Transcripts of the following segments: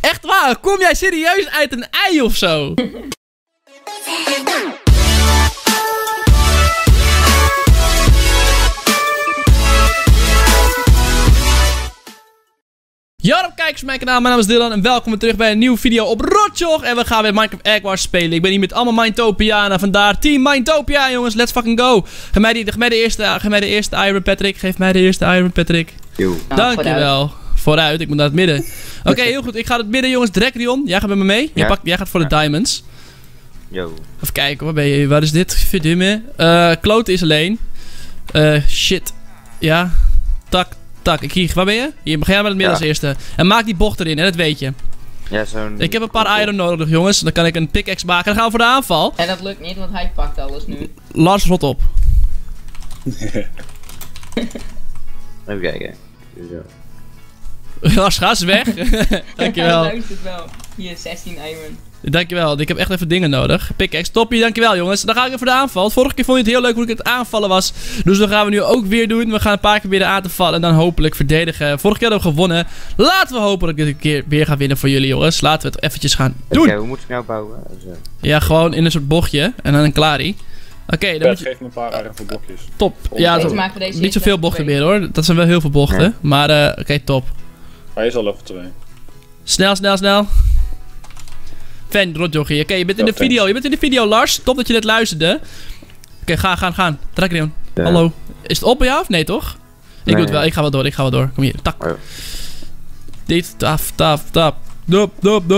Echt waar? Kom jij serieus uit een ei of zo? Yo, kijkers van mijn kanaal, mijn naam is Dylan en welkom weer terug bij een nieuwe video op Rotjoch. En we gaan weer Minecraft Egg Wars spelen. Ik ben hier met allemaal Minetopianen, vandaar Team Minetopia, jongens. Let's fucking go. Geef mij de eerste Iron Patrick. Geef mij de eerste Iron Patrick. Dankjewel. Vooruit, ik moet naar het midden. Oké, heel goed. Ik ga het midden, jongens. Drekrion, jij gaat met me mee. Ja. Jij gaat voor de diamonds. Yo. Even kijken, waar ben je? Waar is dit? Verdomme. Kloten is alleen. Shit. Ja. Tak. Waar ben je? Hier, begin jij met het midden als eerste. En maak die bocht erin, hè, dat weet je. Ja, zo'n... Ik heb een paar iron nodig, jongens. Dan kan ik een pickaxe maken. Dan gaan we voor de aanval. En dat lukt niet, want hij pakt alles nu. Lars, rot op. Even kijken. Lars, ga eens weg. Dankjewel. Hij luistert wel. Hier, 16 iron. Dankjewel, ik heb echt even dingen nodig. Pickaxe, toppie, dankjewel jongens. Dan ga ik even voor de aanval. Vorige keer vond je het heel leuk hoe ik het aanvallen was. Dus dat gaan we nu ook weer doen. We gaan een paar keer proberen aan te vallen en dan hopelijk verdedigen. Vorige keer hebben we gewonnen. Laten we hopen dat ik dit een keer weer ga winnen voor jullie jongens. Laten we het eventjes gaan doen. Oké, hoe moet ik nou bouwen? Ja, gewoon in een soort bochtje en dan een klarie. Oké, dan moet je... geef me een paar iron voor blokjes. Top. Ja, niet zoveel bochten meer hoor. Dat zijn wel heel veel bochten. Ja. Maar oké, top. Hij is al level 2. Snel. Fan, rotjochie. Oké, je bent in de video. Je bent in de video, Lars. Top dat je net luisterde. Oké, gaan. Drekrion. Ja. Hallo. Is het op bij jou of nee, toch? Ik doe het wel. Ik ga wel door. Kom hier. Tak. Oh. Dit. Taf. Dop.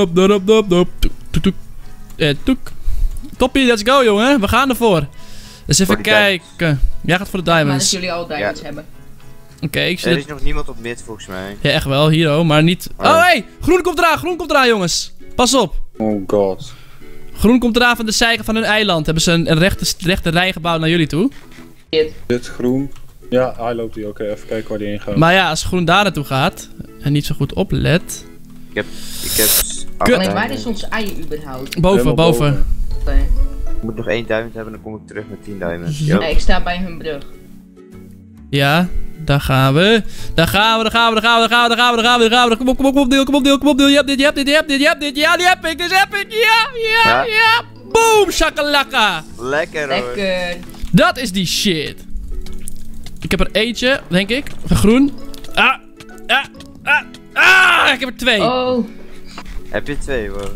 Toek. Toppie, let's go, jongen. We gaan ervoor. Dus even kijken. Jij gaat voor de diamonds. Maar dat jullie al diamonds hebben. Oké, ik zie er is nog niemand op mid, volgens mij. Ja, echt wel. Hier, maar niet... Oh, hey! Groen komt eraan, jongens. Pas op. Oh god. Groen komt eraan van de zijkant van hun eiland. Hebben ze een rechte rij gebouwd naar jullie toe. Dit groen. Ja, hij loopt hier. Oké, even kijken waar die heen gaat. Maar ja, als groen daar naartoe gaat en niet zo goed oplet. Ik heb... Kut. Waar is ons ei überhaupt? Boven. Okay. Ik moet nog 1 diamond hebben, dan kom ik terug met 10 diamonds. Nee, ik sta bij hun brug. Ja, daar gaan we. Kom op, deel. Je hebt dit. Ja, die heb ik. Dus heb ik. Ja. Boom, shakalaka. Lekker hoor. Dat is die shit. Ik heb er eentje, denk ik. Van groen. Ik heb er 2. Oh. Heb je 2 hoor.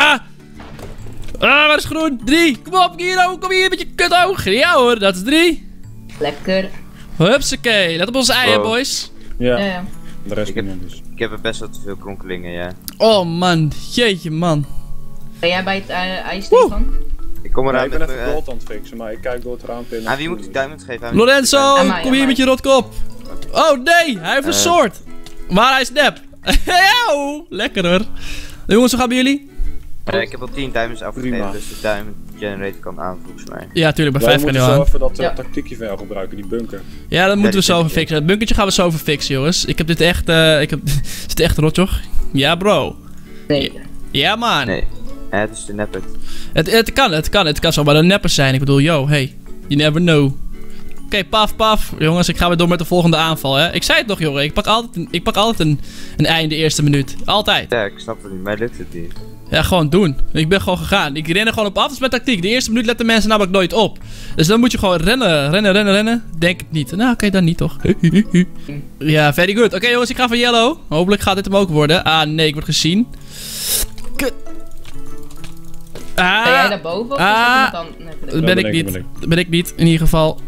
Waar is groen? 3. Kom op, Giro. Kom hier met je kutoog. Ja hoor, dat is 3. Lekker. Hupsakee, let op onze eieren, boys. Ja. De rest niet dus. Ik heb er best wel te veel kronkelingen, ja. Oh man, jeetje man. Ben jij bij het ijs van? Ik kom eraan ik ben even gold aan het fixen, maar ik kijk door het raam binnen. Wie moet ik diamonds geven? Lorenzo, kom hier met je rotkop. Oh nee, hij heeft een soort. Maar hij is nep. Lekker hoor. Jongens, hoe gaan bij jullie? Ik heb al 10 diamonds afgegeven, dus de diamond generator kan aan volgens mij. Ja, tuurlijk, bij 5 kan je aan. We moeten zo even dat tactiekje van jou gebruiken, die bunker. Ja, dat moeten we zo even fixen. Het bunkertje gaan we zo even fixen, jongens. Ik heb dit echt, is het echt rotjoch? Ja, bro. Nee. Ja, man. Nee, het is de nepper. Het kan zomaar een nepper zijn. Ik bedoel, yo, hey, you never know. Oké, paf. Jongens, ik ga weer door met de volgende aanval, hè. Ik zei het nog, jongen. Ik pak altijd een ei in de eerste minuut. Altijd. Ja, ik snap het niet. Mij lukt het niet. Ja, gewoon doen. Ik ben gewoon gegaan. Ik ren er gewoon op af. Dat is mijn tactiek. De eerste minuut letten mensen namelijk nooit op. Dus dan moet je gewoon rennen. Denk het niet. Nou, oké, dan niet toch. Ja, very good. Oké, jongens, ik ga van yellow. Hopelijk gaat dit hem ook worden. Ah, nee, ik word gezien. Kut. Ben jij daar boven? Of is dat ben ik niet. Dat ben ik niet, in ieder geval.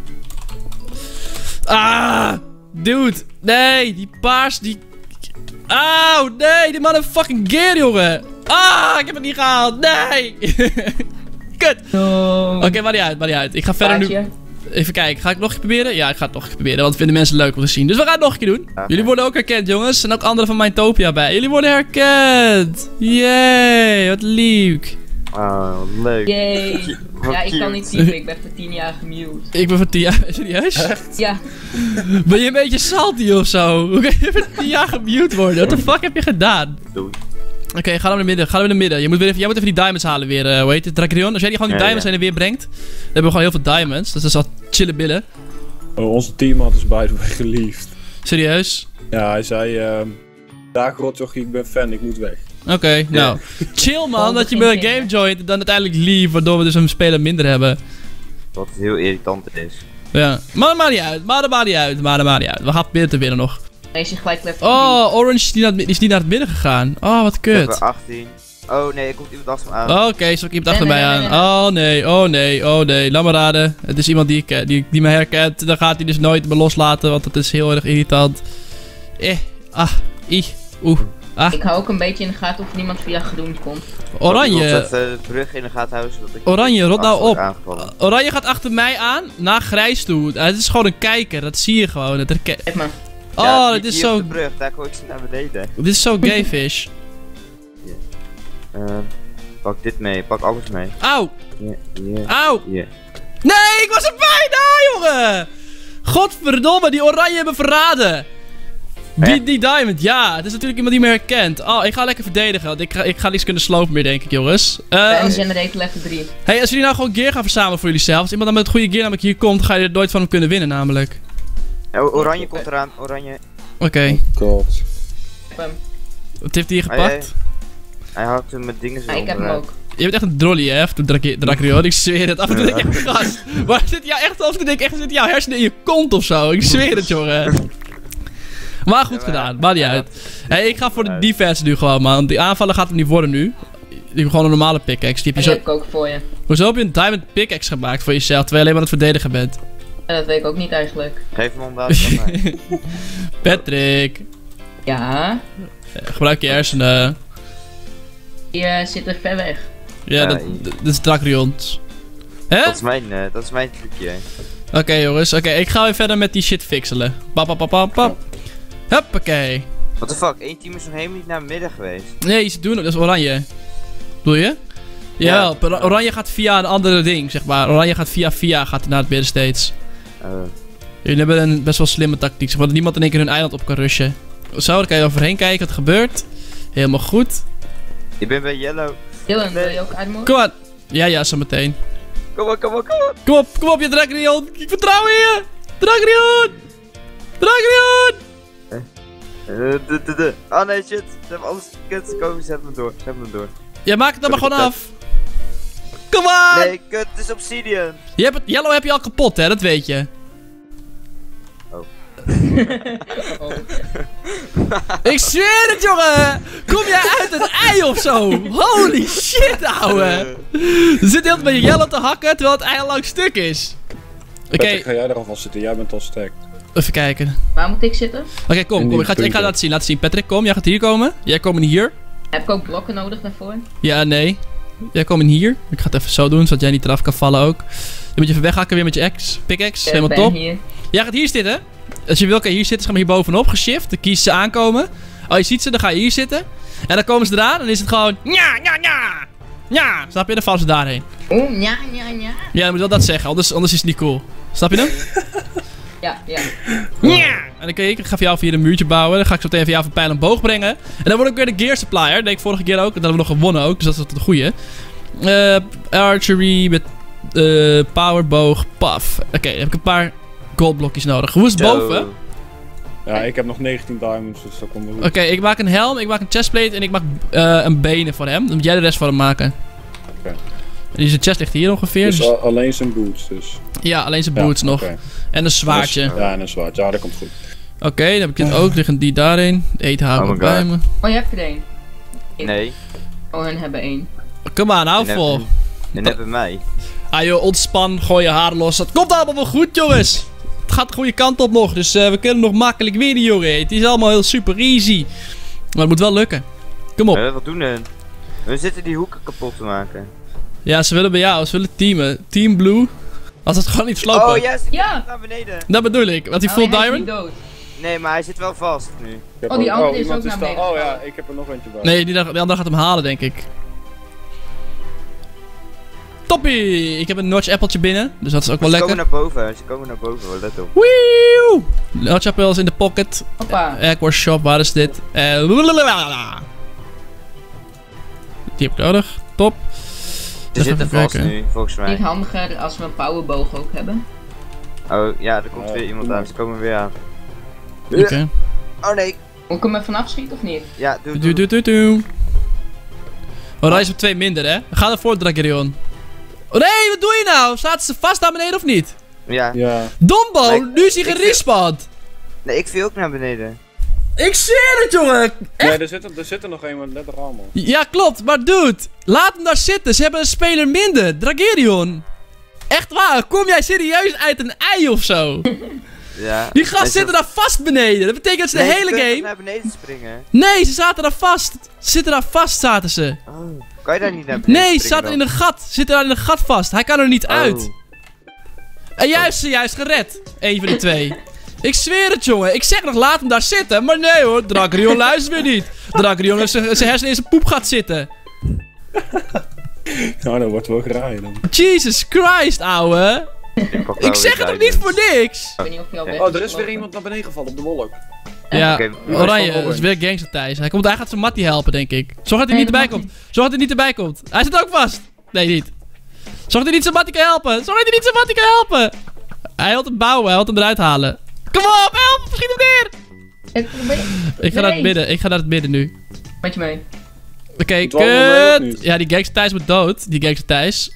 Dude. Nee, die paars, die... Nee, die man heeft fucking gear, jongen. Ik heb het niet gehaald. Nee. Kut. Oké, maar niet uit. Ik ga verder nu... Even kijken, ga ik nog een keer proberen? Ja, ik ga het nog een keer proberen, want vinden mensen leuk om te zien. Dus we gaan het nog een keer doen. Jullie worden ook herkend, jongens. En ook anderen van Minetopia bij. Jullie worden herkend. Yay, wat lief. Leuk. Yay. Ja, ik kan niet zien. Ik ben voor 10 jaar gemute. Ik ben voor 10 jaar... Serieus? Echt? Ja. Ben je een beetje salty of zo? Hoe kan je voor 10 jaar gemute worden? What the fuck heb je gedaan? Oké, ga naar de midden. Jij moet even die diamonds halen weer. Hoe heet het? Drekrion. Als jij die gewoon die diamonds heen en weer brengt, dan hebben we gewoon heel veel diamonds. Dus dat is al chille billen. Onze teammaat is by the way geliefd. Serieus? Ja, hij zei... Dag Rotjochie, ik ben fan, ik moet weg. Oké, nou. Chill man, dat je me een game joint en dan uiteindelijk leave, waardoor we dus een speler minder hebben. Wat heel irritant is. Ja, maar dat maakt niet uit, maar dat maakt niet uit. We gaan proberen te winnen nog. Nee, is gelijk level Oh, Orange is niet naar het midden gegaan. Oh, wat kut. Level 18. Oh nee, er komt iemand achter me aan. Oké, zal ik iemand achter mij aan? Oh nee. Laat me raden. Het is iemand die me herkent. Dan gaat hij dus nooit me loslaten, want dat is heel erg irritant. Ik hou ook een beetje in de gaten of niemand via groen komt. Oranje. Ik moet de brug in de gaten houden, zodat ik Oranje, rot nou op. aangevallen. Oranje gaat achter mij aan, naar grijs toe. Het is gewoon een kijker, dat zie je gewoon. Kijk maar. Oh, dit is hier op zo... de brug, daar gooi ik ze naar beneden. Dit is zo gay fish. Pak dit mee, pak alles mee. Auw. Hier, Auw. hier. Nee, ik was er bijna, jongen. Godverdomme, die oranje hebben verraden. Die diamond, ja. Het is natuurlijk iemand die me herkent. Oh, ik ga lekker verdedigen. Want ik ga niks kunnen slopen meer, denk ik, jongens. En generator level 3. Hey, als jullie nou gewoon gear gaan verzamelen voor jullie zelf. Als iemand dan met het goede gear namelijk hier komt, dan ga je er nooit van hem kunnen winnen, namelijk. Ja, oranje komt eraan, oranje. Oké. God. Wat heeft hij hier gepakt? Hij houdt hem met dingen zo. Ik heb hem ook. Je bent echt een drolly, hè? Dracrion, ik zweer het. Af en toe denk ik echt, gast. Maar zit jou echt, af en toe denk ik echt, zit jouw hersenen in je kont of zo? Ik zweer het, jongen. Maar goed gedaan, maakt niet uit. Hey, ik ga voor de defense nu gewoon, man. Die aanvallen gaat het niet worden nu. Die hebben gewoon een normale pickaxe. Die heb ik ook voor je. Hoezo heb je een diamond pickaxe gemaakt voor jezelf, terwijl je alleen maar aan het verdedigen bent? Ja, dat weet ik ook niet eigenlijk. Geef hem omdat van mij. Patrick. Ja. Gebruik je hersenen. Je zit er ver weg. Ja, dat is Dracrion. Hè? Dat is mijn trucje. Oké, jongens, ik ga weer verder met die shit fixelen. Pap. Huppakee. What the fuck, één team is nog helemaal niet naar midden geweest. Nee, ze doen het, dat is oranje. Bedoel je? Ja, oranje gaat via een andere ding, zeg maar. Oranje gaat via gaat naar het midden steeds. Jullie hebben een best wel slimme tactiek, zeg maar, dat niemand in één keer hun eiland op kan rushen. Zo, dan kan je overheen kijken wat er gebeurt. Helemaal goed. Ik ben bij yellow. Dylan, wil je ook uitmogen? Kom aan. Ja, zo meteen. Kom op. Kom op, je Dracrion. Ik vertrouw in je. Dracrion. Oh nee, shit. Ze hebben alles kut. Ze hebben me door. Ja, maak het dan maar gewoon af. Kom aan. Nee, kut, het is obsidian. Yellow heb je al kapot, hè, dat weet je. Ik zweer het, jongen! Kom jij uit het ei of zo? Holy shit, ouwe! Er zit heel bij je Yellow te hakken terwijl het ei al lang stuk is. Oké. Ga jij er alvast zitten? Jij bent al stacked. Even kijken. Waar moet ik zitten? Oké, kom. Ik ga laten zien. Patrick, kom. Jij gaat hier komen. Jij komt hier. Heb ik ook blokken nodig daarvoor? Ja, nee. Jij komt hier. Ik ga het even zo doen, zodat jij niet eraf kan vallen ook. Je moet je even weghakken weer met je pickaxe. Helemaal top. Hier. Jij gaat hier zitten. Als je wil kan je hier zitten, ga maar hier bovenop, geshift. Dan kies ze aankomen. Oh, je ziet ze, dan ga je hier zitten. En dan komen ze eraan, dan is het gewoon... Ja, snap je? Dan vallen ze daarheen. Ja. Ja, dan moet je wel dat zeggen, anders is het niet cool. Snap je hem? Ja. En dan ik ga voor jou via een muurtje bouwen. Dan ga ik zo meteen voor jou van pijl en boog brengen. En dan word ik weer de gear supplier. Dat deed ik vorige keer ook. En dat hebben we nog gewonnen ook, dus dat is het goede. Archery met powerboog, paf. Oké, dan heb ik een paar goldblokjes nodig. Hoe is het boven? Ja, ik heb nog 19 diamonds, dus dat komt wel goed. Oké, ik maak een helm, ik maak een chestplate en ik maak een benen voor hem. Dan moet jij de rest van hem maken. Oké. En zijn chest ligt hier ongeveer. Dus alleen zijn boots dus. Ja, alleen zijn boots nog. Okay. En een zwaardje. Ja, en een zwaardje. Ja, dat komt goed. Oké, dan heb ik dit ook. Liggen die daarin. De eten hou ik bij me. Oh, je hebt er één. Nee. Oh, hun hebben één. Kom aan, hou vol. En hebben mij. Ah joh, ontspan, gooi je haar los. Dat komt allemaal wel goed, jongens. Het gaat de goede kant op nog, dus we kunnen nog makkelijk winnen, jongen. Het is allemaal heel super easy. Maar het moet wel lukken. Kom op. Wat doen hun? We zitten die hoeken kapot te maken. Ja, ze willen bij jou, ze willen teamen. Team Blue. Als het gewoon niet slopen. Oh yes, ja, naar beneden. Dat bedoel ik, want die full diamond. Nee, maar hij zit wel vast nu. Oh, die andere is ook naar beneden. Oh ja, ik heb er nog eentje bij. Nee, die andere gaat hem halen, denk ik. Toppie! Ik heb een notch appeltje binnen, dus dat is ook wel lekker. Ze komen naar boven, let op. Wieuw! Notch apple is in de pocket. Hoppa. Aqua shop, waar is dit? Die heb ik nodig, top. Ze zitten vast nu, volgens mij. Niet handiger als we een powerboog ook hebben. Oh ja, er komt weer iemand aan, ze komen weer aan. Oké. Oh nee. Moet ik hem er vanaf schieten of niet? Ja, doe. Oranje is met 2 minder, hè? We gaan ervoor, Dragerion. Oh nee, wat doe je nou? Zaten ze vast naar beneden of niet? Ja. Ja. Dombo, Nee, nu is hij gerespawnd. Nee, ik viel ook naar beneden. Ik zie het, jongen. Nee, er zit er nog een, maar let er allemaal. Ja, klopt. Maar dude, laat hem daar zitten. Ze hebben een speler minder. Dragerion. Echt waar, kom jij serieus uit een ei of zo? Ja. Die gasten zitten daar vast beneden. Dat betekent dat ze de hele game... naar beneden springen. Nee, ze zaten daar vast. Ze zitten daar vast, zaten ze. Oh. Kan je daar niet naar beneden Nee, ze springen zaten in een gat. Ze zitten daar in een gat vast. Hij kan er niet dan? uit. Oh. En jij hebt ze juist gered. Eén van die 2. Ik zweer het, jongen. Ik zeg nog, laat hem daar zitten. Maar nee hoor, Dragerion luistert weer niet. Dragerion heeft zijn hersenen in zijn poepgat zitten. Nou, dan wordt wel geraaien dan. Jesus Christ, ouwe. Ik zeg het ook niet voor niks. Ik weet niet of je al weg Oh, er is weer iemand naar beneden gevallen op de wolk. Ja, Oké, Oranje, dat is weer gangster Thijs. Hij gaat zijn Mattie helpen, denk ik. Zorg dat hij niet erbij komt. Zorg dat hij niet erbij komt. Hij zit ook vast. Nee, niet. Zorg dat hij niet zijn Mattie kan helpen. Zorg dat hij niet zijn Mattie kan helpen. Hij wil hem bouwen, hij wil hem eruit halen. Kom op, help, schiet hem neer. Ik ga naar het midden, ik ga naar het midden nu. Met je mee. Oké, Moet wel mee of kut. niet? Ja, die gangster Thijs moet dood. Die gangster Thijs.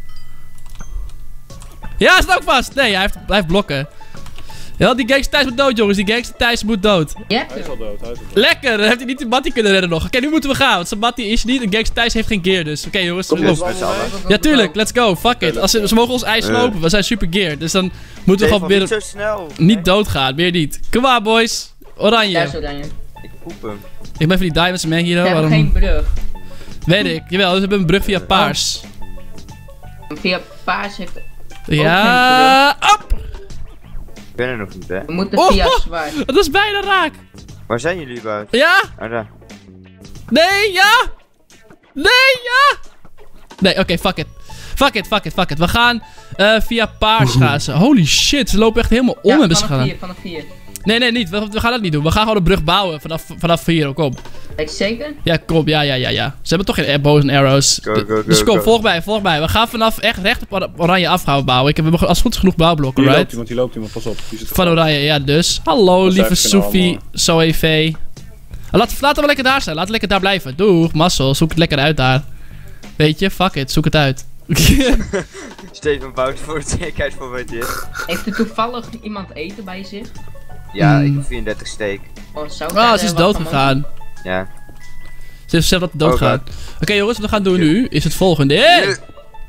Ja, hij zit ook vast. Nee, hij heeft blokken. Ja, die gangster Thijs moet dood, jongens. Die gangster Thijs moet dood. Ja? Hij is al dood, hij is al dood. Lekker, dan heeft hij niet die Mattie kunnen redden nog. Oké, nu moeten we gaan, want zijn Mattie is niet. En gangster Thijs heeft geen gear, dus. Oké, jongens, Kom kom je op. met z'n allen? Ja, tuurlijk, let's go. Fuck it. Als ze mogen ons ijs lopen, we zijn super geared. Dus dan moeten we gewoon niet weer zo snel. niet doodgaan, meer niet. Kom maar, boys. Oranje. Juist Oranje. Ik poep hem. Ik ben van die Diamonds Man hier, We hebben waarom? geen brug. Weet ik. Jawel, we hebben een brug via paars. Via paars heeft... Ja, op! Ik ben er nog niet, hè. We moeten Oh, via oh. zwart. Dat is bijna raak. Waar zijn jullie, Wout? Ja? Ah, daar. Nee, ja? Nee, ja? Nee, oké, fuck it. Fuck it. We gaan via paars gaan ze. Holy shit, ze lopen echt helemaal om Ja, hebben ze vanaf gedaan. 4, vanaf 4. Nee, niet. We gaan dat niet doen. We gaan gewoon een brug bouwen vanaf hier. Kom. Weet je zeker? Ja, kom. Ja. Ze hebben toch geen bows en arrows. Go, go, Dus kom, go. volg mij. We gaan vanaf echt recht op Oranje af gaan bouwen. We hebben als het goed is genoeg bouwblokken, Hier right? loopt iemand, pas op. Die zit Van Oranje, ja dus. Hallo, Dat is lieve even Sophie, allemaal. Zoe. Laten we lekker daar zijn. Laten we lekker daar blijven. Doeg, Marcel. Zoek het lekker uit daar. Weet je, fuck it. Zoek het uit. Steven bouwt voor de zekerheid van wat je is. Heeft er toevallig iemand eten bij zich? Ja, ik heb 34 steak. Oh, zou Ah, ze is dood gegaan. Ja. Ze heeft zelf dat het dood Oh, gaat. Oké, jongens, wat we gaan doen nu is het volgende. Hey!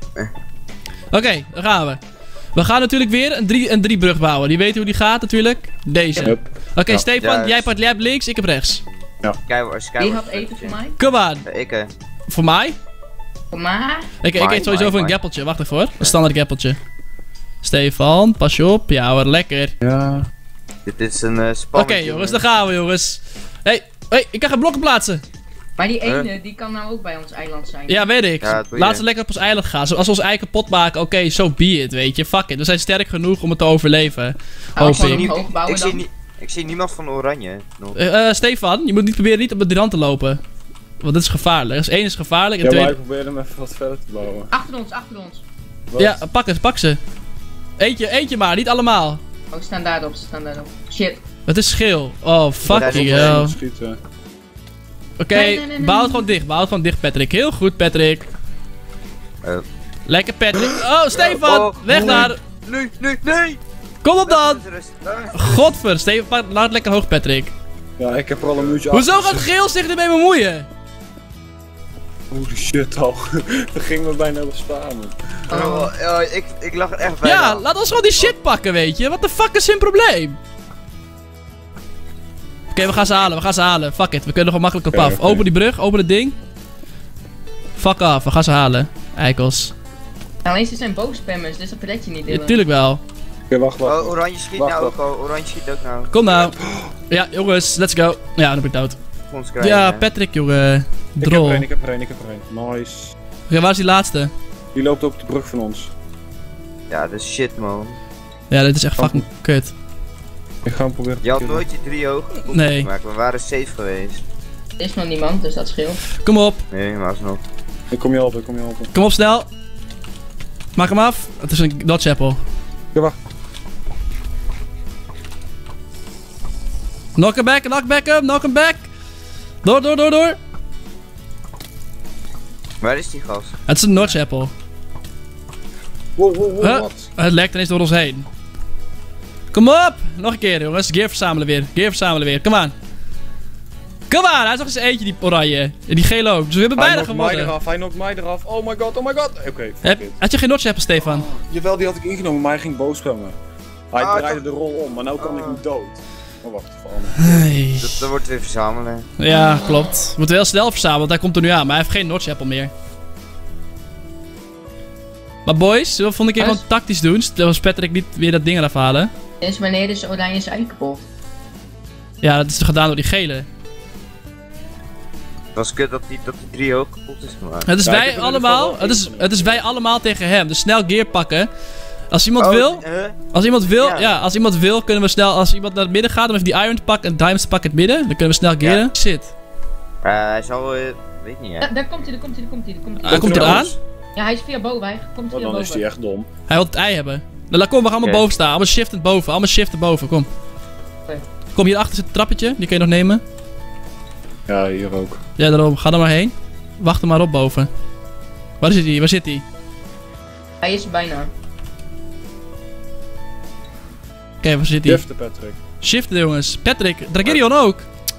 Oké, daar gaan we. We gaan natuurlijk weer een 3-brug bouwen. Die weten hoe die gaat natuurlijk. Deze. Hup. Oké, Ja. Stefan, Juist. jij pakt lab links, ik heb rechts. Skyward. Wie had eten voor mij? Kom aan. Ik, Voor mij? Voor mij? Ik eet sowieso voor een Mine. gappeltje. Wacht even hoor. Een standaard gappeltje. Stefan, pas je op. Ja hoor, lekker. Ja. Dit is een Oké spannend. jongens, daar gaan we jongens. Hey, ik kan geen blokken plaatsen. Maar die ene, die kan nou ook bij ons eiland zijn. Ja, weet ik. Ja, dat doe Laat je. ze lekker op ons eiland gaan. Als we ons ei kapot maken, oké, so be it, weet je. Fuck it. We zijn sterk genoeg om het te overleven. Hoop gewoon ik. omhoog bouwen Ik zie, dan. ik zie niemand van Oranje nog. Stefan, je moet niet proberen niet op de rand te lopen. Want dit is gevaarlijk. Dus één is gevaarlijk en Ja, maar twee... ik probeer hem even wat verder te bouwen. Achter ons. Wat? Ja, pak ze. Eentje maar, niet allemaal. Oh, ze staan daarop. Shit. Het is schil. Oh, fucking Ja, hell. Schieten. Oké, Nee. bouw het gewoon dicht, Patrick. Heel goed, Patrick. Oh. Lekker, Patrick. Oh, Stefan, Oh, weg nee. daar. Nee! Kom op dan. Rust. Godver, Stefan, laat het lekker hoog, Patrick. Ja, ik heb er al een muurtje Hoezo achter gaat Geel zich ermee bemoeien? Holy shit al. Dat ging me bijna bestaan. Oh, ik lag er echt bij. Ja, laat ons gewoon die shit pakken, weet je. Wat de fuck is hun probleem? Oké, we gaan ze halen. Fuck it, we kunnen er gewoon makkelijk op Oké, af. oké. Open die brug, open het ding. Fuck af, we gaan ze halen. Eikels. Alleen ze zijn boogspammers, dus dat red je niet, Ja, Dylan. tuurlijk wel. Oké, wacht. Oh, Oranje schiet Wacht, nou wacht. ook al. Oranje schiet ook nou. Kom nou. Ja, jongens, let's go. Ja, dan ben ik dood. Ons krijgen. Ja, Patrick, jongen. Drol. Ik heb er een. Nice. Oké, waar is die laatste? Die loopt op de brug van ons. Ja, dat is shit, man. Ja, dit is echt fucking kut. Ik ga hem proberen te Je had killen. nooit die 3 ogen Nee. gemaakt. We waren safe geweest. Er is nog niemand, dus dat scheelt. Kom op. Nee, maar alsnog. Ik kom je helpen. Kom op, snel. Maak hem af. Het is een dodge apple. Ja, wacht. Knock hem back. Knock hem back. Door. Waar is die gast? Het is een Notch Apple. Wow, wat? Het lekt ineens door ons heen. Kom op! Nog een keer jongens, gear verzamelen weer, kom aan. Kom aan, hij is nog eens eentje die oranje. En die gele ook, dus we hebben bijna gewonnen. Hij knokt mij eraf, oh my god. Oké, had je geen Notch Apple, Stefan? Jawel, die had ik ingenomen, maar hij ging boos springen. Hij draaide de rol om, maar nu kan ik niet dood. Oh, wacht, even. Dat wordt weer verzamelen. Ja, klopt. We moeten wel snel verzamelen, want hij komt er nu aan. Maar hij heeft geen Notch Apple meer. Maar boys, zullen we volgende keer gewoon tactisch doen? Zoals Patrick niet weer dat ding eraf halen. Sinds wanneer is oranje zijn kapot? Ja, dat is toch gedaan door die gele. Het was kut dat die 3 ook kapot is gemaakt. Het is wij allemaal, het is wij allemaal tegen hem. Dus snel gear pakken. Als iemand wil, als iemand wil, kunnen we snel, als iemand naar het midden gaat, om even die iron te pakken en diamonds te pakken in het midden, dan kunnen we snel gearen. Shit. Hij zal, weet niet hè. Daar komt hij. Hij komt eraan? Ja, hij is via boven, hij komt via boven. Dan is hij echt dom. Hij wil het ei hebben. Nou, kom, we gaan allemaal boven staan. Allemaal shiften boven, kom. Okay. Kom, hierachter zit een trappetje, die kun je nog nemen. Ja, hier ook. Ja, daarom, ga er maar heen. Wacht er maar op boven. Waar zit hij? Hij is er bijna. Oké, waar zit hij? Shiften, Patrick. Shiften, jongens. Patrick, Dragerion ook.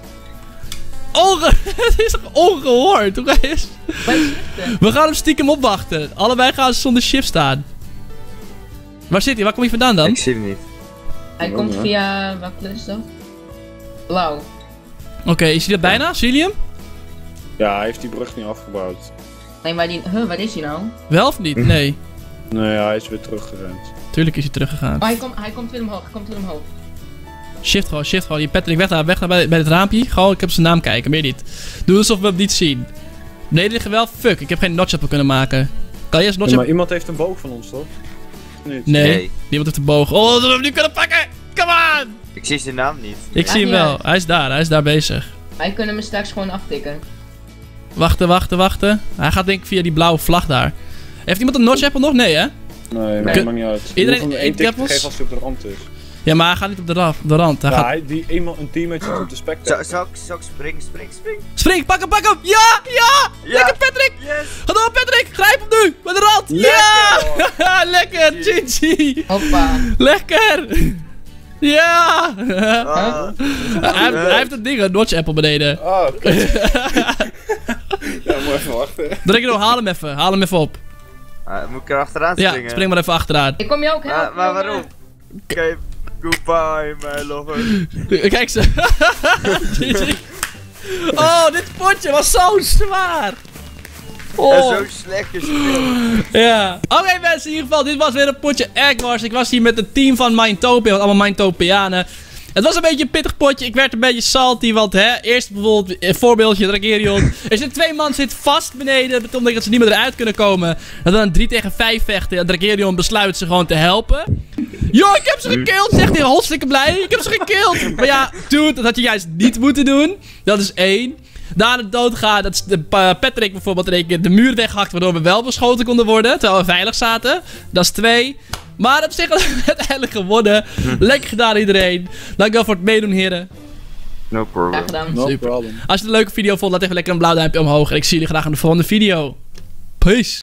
Het is toch ongehoord? Hoe ga je... We gaan hem stiekem opwachten. Allebei gaan ze zonder shift staan. Waar zit hij? Waar kom je vandaan dan? Ik zie hem niet. Hij komt via... Wat kleur is dat? Blauw. Oké, is hij dat bijna? Zie je hem? Ja, hij heeft die brug niet afgebouwd. Nee, maar die... waar is hij nou? Wel of niet? Nee. Nee, hij is weer teruggerend. Tuurlijk is hij teruggegaan. Oh, hij komt weer omhoog, Shift gewoon. Die Patrick, weg daar bij het raampje. Gewoon, ik heb zijn naam kijken, meer niet. Doe alsof we hem niet zien. Nee, dit liggen wel. Fuck, ik heb geen Notch Apple kunnen maken. Kan je eens Notch Apple... Maar iemand heeft een boog van ons, toch? Niet? Nee, niemand heeft een boog. Oh, dat we hem nu kunnen pakken! Come on! Ik zie zijn naam niet. Ik zie hem wel. Hij is daar bezig. Wij kunnen hem straks gewoon aftikken. Wachten. Hij gaat denk ik via die blauwe vlag daar. Heeft iemand een Notch Apple nog? Nee, hè? Nee, dat maakt niet uit. Iedereen één tik geven als hij op de rand is. Ja, maar hij gaat niet op de rand. Hij gaat... een teammate zit op de spectator. Zal ik springen? Spring, pak hem! Ja! Lekker, Patrick! Yes! Ga door, Patrick! Grijp hem nu! Bij de rand! Lekker, Ja! Lekker! GG! Hoppa. Lekker! Ja! Hij heeft het ding, een Notch Apple beneden. Oh, oké. Ja, moet even wachten. Haal hem even op. Moet ik er achteraan springen? Ja, spring maar even achteraan. Ik kom je ook helpen. Maar waarom? Oké, goodbye, my lover. Kijk ze. Oh, dit potje was zo zwaar. Oh. En zo slecht gespeeld. Ja. Oké mensen, in ieder geval, dit was weer een potje Egg Wars. Ik was hier met het team van Mindtopia, allemaal Mindtopianen. Het was een beetje een pittig potje, ik werd een beetje salty, want eerst bijvoorbeeld, een voorbeeldje, Dragerion. Er zitten 2 man zit vast beneden, dat betekent dat ze niet meer eruit kunnen komen. En dan 3 tegen 5 vechten en Dragerion besluit ze gewoon te helpen. Yo, ik heb ze gekillt, zegt hij, hartstikke blij, ik heb ze gekillt. Maar ja, dude, dat had je juist niet moeten doen. Dat is 1. Daarna doodgaan, dat is de Patrick bijvoorbeeld de muur weghakt, waardoor we wel beschoten konden worden, terwijl we veilig zaten. Dat is 2. Maar op zich hadden we uiteindelijk gewonnen. Lekker gedaan iedereen. Dankjewel voor het meedoen, heren. No problem. Graag gedaan. No Super. problem. Als je het een leuke video vond, laat even lekker een blauw duimpje omhoog. En ik zie jullie graag in de volgende video. Peace.